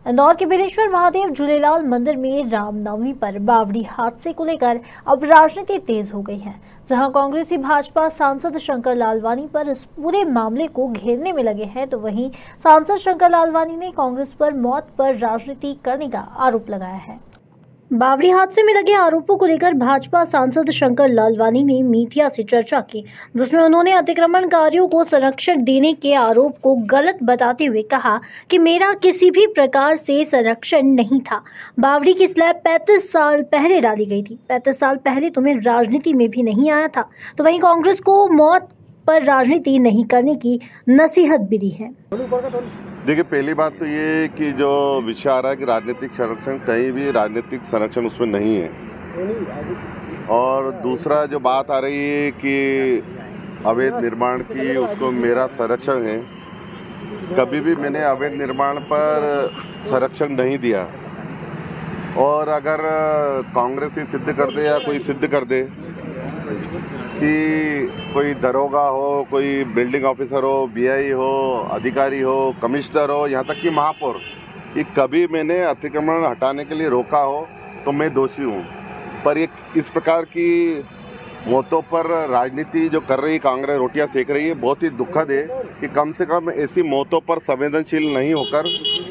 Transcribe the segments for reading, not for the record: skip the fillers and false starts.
इंदौर के बिलेश्वर महादेव झूलेलाल मंदिर में रामनवमी पर बावड़ी हादसे को लेकर अब राजनीति तेज हो गई है। जहां कांग्रेसी भाजपा सांसद शंकर लालवानी पर इस पूरे मामले को घेरने में लगे हैं, तो वहीं सांसद शंकर लालवानी ने कांग्रेस पर मौत पर राजनीति करने का आरोप लगाया है। बावड़ी हादसे में लगे आरोपों को लेकर भाजपा सांसद शंकर लालवानी ने मीडिया से चर्चा की, जिसमें उन्होंने अतिक्रमणकारियों को संरक्षण देने के आरोप को गलत बताते हुए कहा कि मेरा किसी भी प्रकार से संरक्षण नहीं था। बावड़ी की स्लैब 35 साल पहले डाली गई थी। 35 साल पहले तो मैं राजनीति में भी नहीं आया था। तो वहीं कांग्रेस को मौत पर राजनीति नहीं करने की नसीहत भी दी है। देखिए, पहली बात तो ये कि जो विषय आ रहा है कि राजनीतिक संरक्षण, कहीं भी राजनीतिक संरक्षण उसमें नहीं है। और दूसरा जो बात आ रही है कि अवैध निर्माण की उसको मेरा संरक्षण है, कभी भी मैंने अवैध निर्माण पर संरक्षण नहीं दिया। और अगर कांग्रेस ही सिद्ध कर दे या कोई सिद्ध कर दे कि कोई दरोगा हो, कोई बिल्डिंग ऑफिसर हो, बीआई हो, अधिकारी हो, कमिश्नर हो, यहाँ तक कि महापौर, ये कभी मैंने अतिक्रमण हटाने के लिए रोका हो तो मैं दोषी हूँ। पर ये इस प्रकार की मौतों पर राजनीति जो कर रही कांग्रेस, रोटियां सेक रही है, बहुत ही दुखद है कि कम से कम ऐसी मौतों पर संवेदनशील नहीं होकर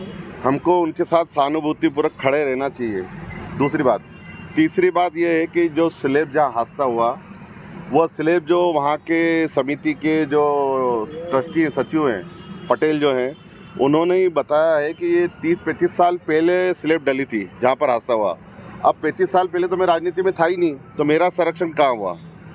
हमको उनके साथ सहानुभूतिपूर्वक खड़े रहना चाहिए। दूसरी बात, तीसरी बात यह है कि जो स्लैब जहाँ हादसा हुआ, वो स्लैब जो वहाँ के समिति के जो ट्रस्टी सचिव हैं, पटेल जो हैं, उन्होंने ही बताया है कि ये 30-35 साल पहले स्लैब डली थी जहाँ पर हादसा हुआ। अब 35 साल पहले तो मैं राजनीति में था ही नहीं, तो मेरा संरक्षण कहाँ हुआ?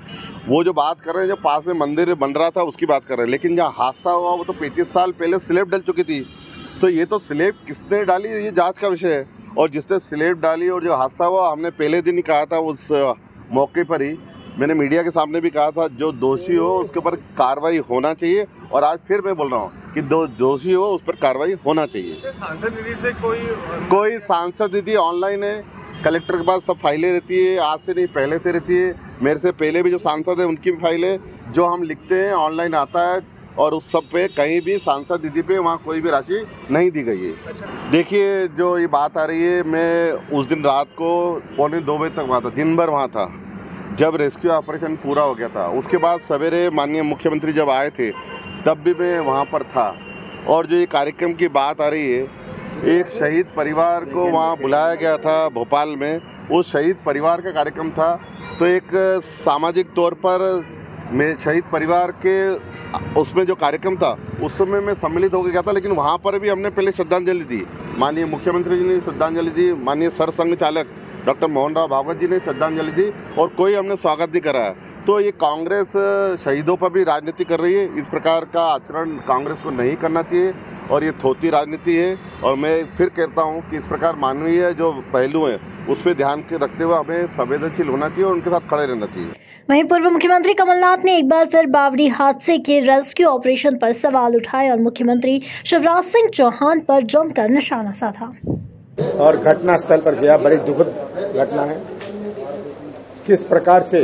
वो जो बात कर रहे हैं, जो पास में मंदिर बन रहा था उसकी बात कर रहे हैं, लेकिन जहाँ हादसा हुआ वो तो 35 साल पहले स्लैब डल चुकी थी। तो ये तो स्लैब किसने डाली, ये जाँच का विषय है। और जिसने स्लैब डाली और जो हादसा हुआ, हमने पहले दिन ही कहा था, उस मौके पर ही मैंने मीडिया के सामने भी कहा था, जो दोषी हो उसके ऊपर कार्रवाई होना चाहिए। और आज फिर मैं बोल रहा हूँ कि दोषी हो उस पर कार्रवाई होना चाहिए। सांसद निधि से कोई सांसद निधि ऑनलाइन है, कलेक्टर के पास सब फाइलें रहती है, आज से नहीं पहले से रहती है। मेरे से पहले भी जो सांसद है उनकी भी फाइलें जो हम लिखते हैं ऑनलाइन आता है, और उस सब पे कहीं भी सांसद निधि पे वहाँ कोई भी राशि नहीं दी गई है। देखिए, जो ये बात आ रही है, मैं उस दिन रात को 1:45 बजे तक वहाँ था, दिन भर वहाँ था, जब रेस्क्यू ऑपरेशन पूरा हो गया था। उसके बाद सवेरे माननीय मुख्यमंत्री जब आए थे तब भी मैं वहाँ पर था। और जो ये कार्यक्रम की बात आ रही है, एक शहीद परिवार को वहाँ बुलाया गया था भोपाल में, उस शहीद परिवार का कार्यक्रम था। तो एक सामाजिक तौर पर मैं शहीद परिवार के उसमें जो कार्यक्रम था उस समय मैं सम्मिलित हो गया था, लेकिन वहाँ पर भी हमने पहले श्रद्धांजलि दी। माननीय मुख्यमंत्री जी ने श्रद्धांजलि दी, माननीय सरसंघ चालक डॉक्टर मोहन राव भागवत जी ने श्रद्धांजलि दी, और कोई हमने स्वागत नहीं कराया। तो ये कांग्रेस शहीदों पर भी राजनीति कर रही है। इस प्रकार का आचरण कांग्रेस को नहीं करना चाहिए और ये थोती राजनीति है। और मैं फिर कहता हूँ कि इस प्रकार मानवीय जो पहलू हैं उस पर ध्यान रखते हुए हमें संवेदनशील होना चाहिए और उनके साथ खड़े रहना चाहिए। वहीं पूर्व मुख्यमंत्री कमलनाथ ने एक बार फिर बावड़ी हादसे के रेस्क्यू ऑपरेशन पर सवाल उठाए और मुख्यमंत्री शिवराज सिंह चौहान पर जमकर निशाना साधा। और घटना स्थल पर गया, बड़ी दुखद घटना है। किस प्रकार से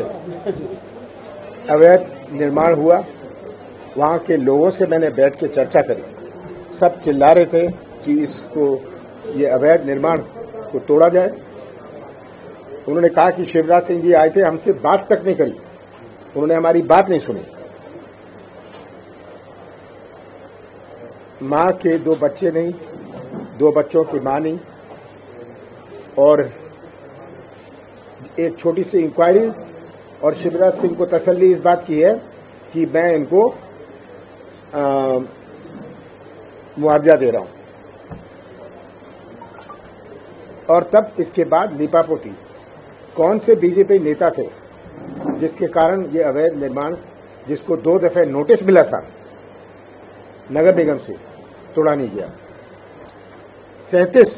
अवैध निर्माण हुआ, वहां के लोगों से मैंने बैठ के चर्चा करी। सब चिल्ला रहे थे कि इसको, ये अवैध निर्माण को तोड़ा जाए। उन्होंने कहा कि शिवराज सिंह जी आए थे, हमसे बात तक नहीं करी, उन्होंने हमारी बात नहीं सुनी। मां के 2 बच्चे नहीं, 2 बच्चों की मां नहीं, और एक छोटी सी इंक्वायरी, और शिवराज सिंह को तसल्ली इस बात की है कि मैं इनको मुआवजा दे रहा हूं। और तब इसके बाद लीपापोती, कौन से बीजेपी नेता थे जिसके कारण ये अवैध निर्माण, जिसको 2 दफे नोटिस मिला था नगर निगम से, तोड़ा नहीं गया। 37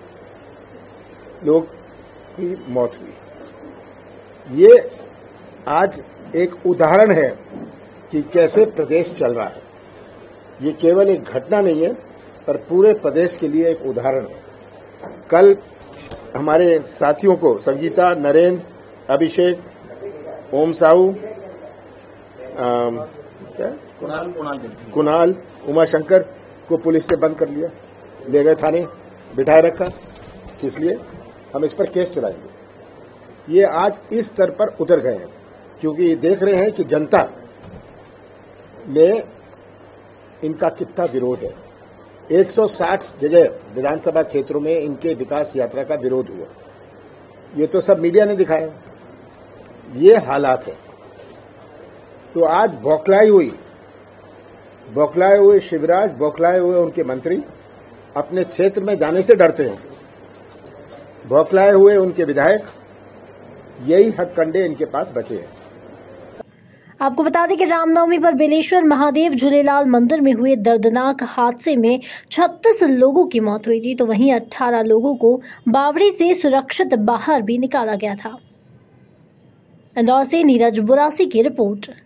लोग की मौत हुई। ये आज एक उदाहरण है कि कैसे प्रदेश चल रहा है। ये केवल एक घटना नहीं है, पर पूरे प्रदेश के लिए एक उदाहरण है। कल हमारे साथियों को, संगीता, नरेंद्र, अभिषेक, ओम साहू, कुणाल, उमाशंकर को पुलिस ने बंद कर लिया, ले गए थाने। बिठाए रखा, इसलिए हम इस पर केस चलाएंगे। ये आज इस स्तर पर उतर गए हैं क्योंकि ये देख रहे हैं कि जनता में इनका कितना विरोध है। 160 जगह विधानसभा क्षेत्रों में इनके विकास यात्रा का विरोध हुआ। ये तो सब मीडिया ने दिखाया। ये हालात है। तो आज बौखलाए हुए शिवराज, बौखलाए हुए उनके मंत्री अपने क्षेत्र में जाने से डरते हैं। बौखलाए हुए उनके विधायक, यही हथकंडे इनके पास बचे हैं। आपको बता दें कि रामनवमी पर बेलेश्वर महादेव झूलेलाल मंदिर में हुए दर्दनाक हादसे में 36 लोगों की मौत हुई थी, तो वहीं 18 लोगों को बावड़ी से सुरक्षित बाहर भी निकाला गया था। इंदौर से नीरज बुरासी की रिपोर्ट।